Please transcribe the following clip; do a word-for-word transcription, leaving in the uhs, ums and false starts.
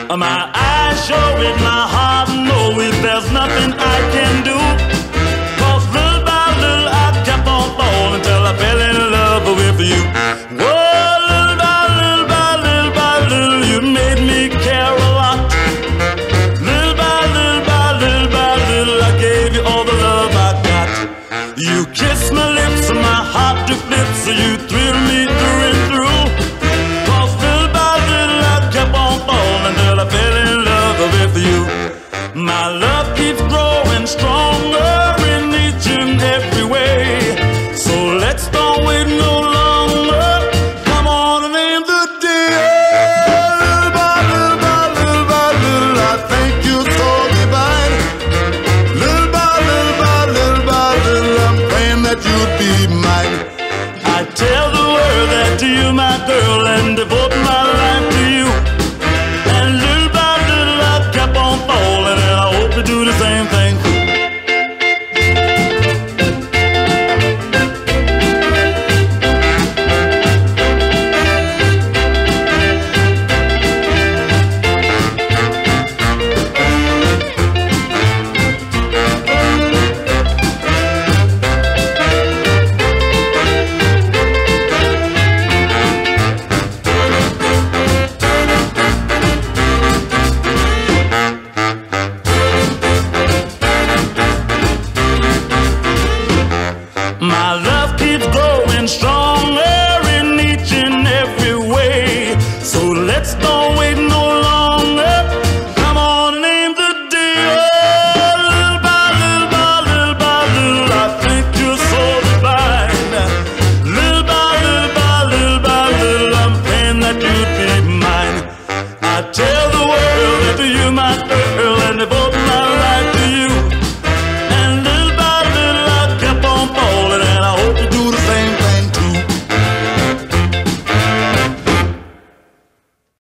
My eyes show it, my heart know it. There's nothing I can do. 'Cause little by little I kept on falling till I fell in love with you. Whoa, little by little by little by little, you made me care a lot. Little by little by little by little, I gave you all the love I got. You kissed my lips and my heart took flips, so you threw